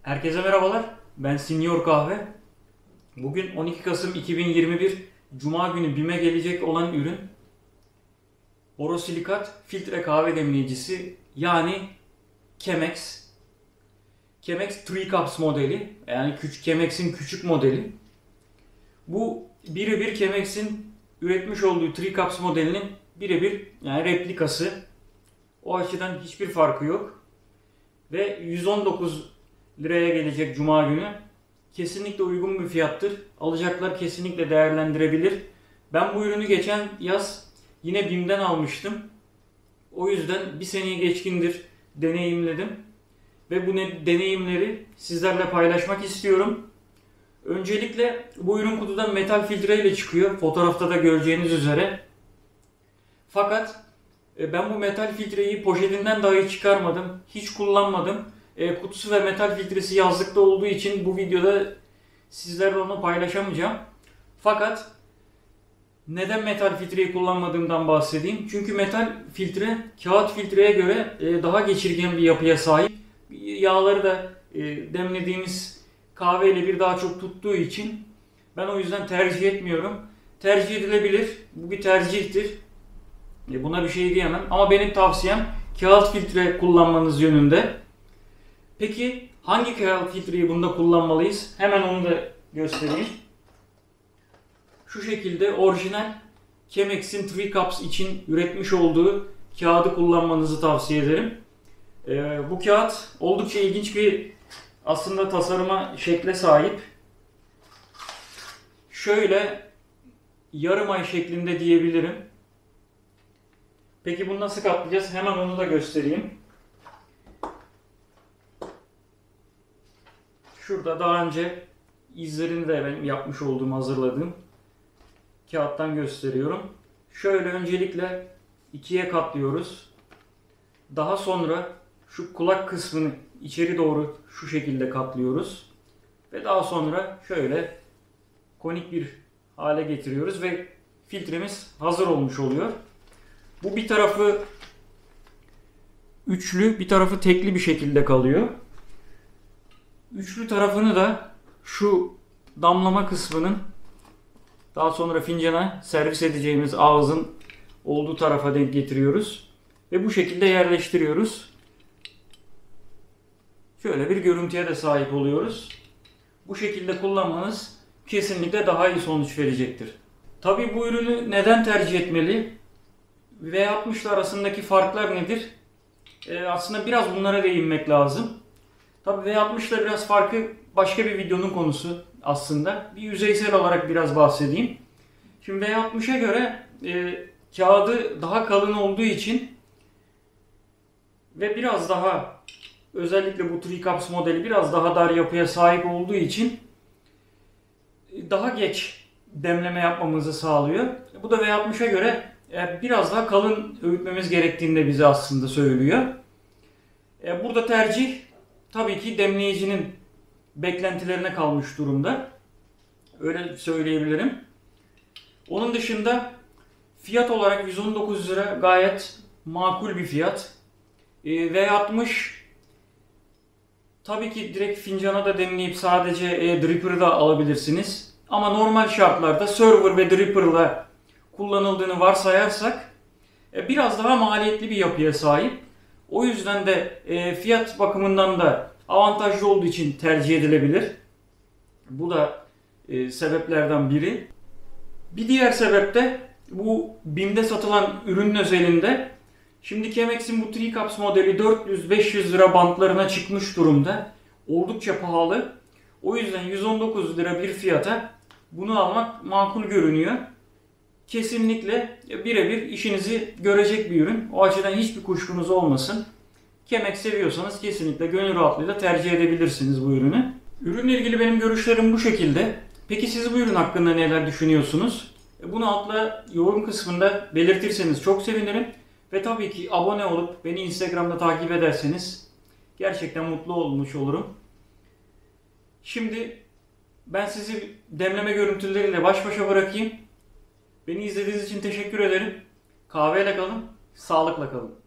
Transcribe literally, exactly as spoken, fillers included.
Herkese merhabalar. Ben Senior Kahve. Bugün on iki Kasım iki bin yirmi bir Cuma günü BİM'e gelecek olan ürün borosilikat filtre kahve demleyicisi, yani Chemex. Chemex üç Cups modeli, yani Chemex'in küçük modeli. Bu birebir Chemex'in üretmiş olduğu üç Cups modelinin birebir yani replikası. O açıdan hiçbir farkı yok. Ve yüz on dokuz liraya gelecek Cuma günü. Kesinlikle uygun bir fiyattır. Alacaklar kesinlikle değerlendirebilir. Ben bu ürünü geçen yaz yine BİM'den almıştım. O yüzden bir seneyi geçkindir deneyimledim. Ve bu deneyimleri sizlerle paylaşmak istiyorum. Öncelikle bu ürün kutudan metal filtre ile çıkıyor. Fotoğrafta da göreceğiniz üzere. Fakat ben bu metal filtreyi poşetinden dahi çıkarmadım. Hiç kullanmadım. E, kutusu ve metal filtresi yazlıkta olduğu için bu videoda sizlerle onu paylaşamayacağım. Fakat neden metal filtreyi kullanmadığımdan bahsedeyim. Çünkü metal filtre kağıt filtreye göre e, daha geçirgen bir yapıya sahip. Yağları da e, demlediğimiz kahveyle bir daha çok tuttuğu için ben o yüzden tercih etmiyorum. Tercih edilebilir. Bu bir tercihtir. E, buna bir şey diyemem. Ama benim tavsiyem kağıt filtre kullanmanız yönünde. Peki hangi kağıt filtreyi bunda kullanmalıyız? Hemen onu da göstereyim. Şu şekilde orijinal Chemex'in üç Cups için üretmiş olduğu kağıdı kullanmanızı tavsiye ederim. Ee, bu kağıt oldukça ilginç bir aslında tasarıma, şekle sahip. Şöyle yarım ay şeklinde diyebilirim. Peki bunu nasıl katlayacağız? Hemen onu da göstereyim. Şurada daha önce izlerini de ben yapmış olduğum, hazırladığım kağıttan gösteriyorum. Şöyle öncelikle ikiye katlıyoruz. Daha sonra şu kulak kısmını içeri doğru şu şekilde katlıyoruz. Ve daha sonra şöyle konik bir hale getiriyoruz ve filtremiz hazır olmuş oluyor. Bu bir tarafı üçlü, bir tarafı tekli bir şekilde kalıyor. Üçlü tarafını da şu damlama kısmının daha sonra fincana servis edeceğimiz ağzın olduğu tarafa denk getiriyoruz. Ve bu şekilde yerleştiriyoruz. Şöyle bir görüntüye de sahip oluyoruz. Bu şekilde kullanmanız kesinlikle daha iyi sonuç verecektir. Tabii bu ürünü neden tercih etmeli? V altmış ile arasındaki farklar nedir? Ee, aslında biraz bunlara değinmek lazım. Tabii V altmış ile biraz farkı başka bir videonun konusu aslında. Bir yüzeysel olarak biraz bahsedeyim. Şimdi V altmışa göre e, kağıdı daha kalın olduğu için ve biraz daha, özellikle bu üç Cups modeli biraz daha dar yapıya sahip olduğu için daha geç demleme yapmamızı sağlıyor. Bu da V altmışa göre e, biraz daha kalın öğütmemiz gerektiğini de bize aslında söylüyor. E, burada tercih tabii ki demleyicinin beklentilerine kalmış durumda. Öyle söyleyebilirim. Onun dışında fiyat olarak yüz on dokuz lira gayet makul bir fiyat. E, V altmış tabii ki direkt fincana da demleyip sadece e, dripper'ı da alabilirsiniz. Ama normal şartlarda server ve dripper'la kullanıldığını varsayarsak e, biraz daha maliyetli bir yapıya sahip. O yüzden de e, fiyat bakımından da avantajlı olduğu için tercih edilebilir. Bu da e, sebeplerden biri. Bir diğer sebep de bu BİM'de satılan ürünün özelinde. Şimdi Chemex'in bu üç Cups modeli dört yüz beş yüz lira bantlarına çıkmış durumda. Oldukça pahalı. O yüzden yüz on dokuz lira bir fiyata bunu almak makul görünüyor. Kesinlikle birebir işinizi görecek bir ürün. O açıdan hiçbir kuşkunuz olmasın. Chemex seviyorsanız kesinlikle gönül rahatlığıyla tercih edebilirsiniz bu ürünü. Ürünle ilgili benim görüşlerim bu şekilde. Peki siz bu ürün hakkında neler düşünüyorsunuz? Bunu altla yorum kısmında belirtirseniz çok sevinirim. Ve tabii ki abone olup beni Instagram'da takip ederseniz gerçekten mutlu olmuş olurum. Şimdi ben sizi demleme görüntüleriyle baş başa bırakayım. Beni izlediğiniz için teşekkür ederim. Kahveyle kalın, sağlıkla kalın.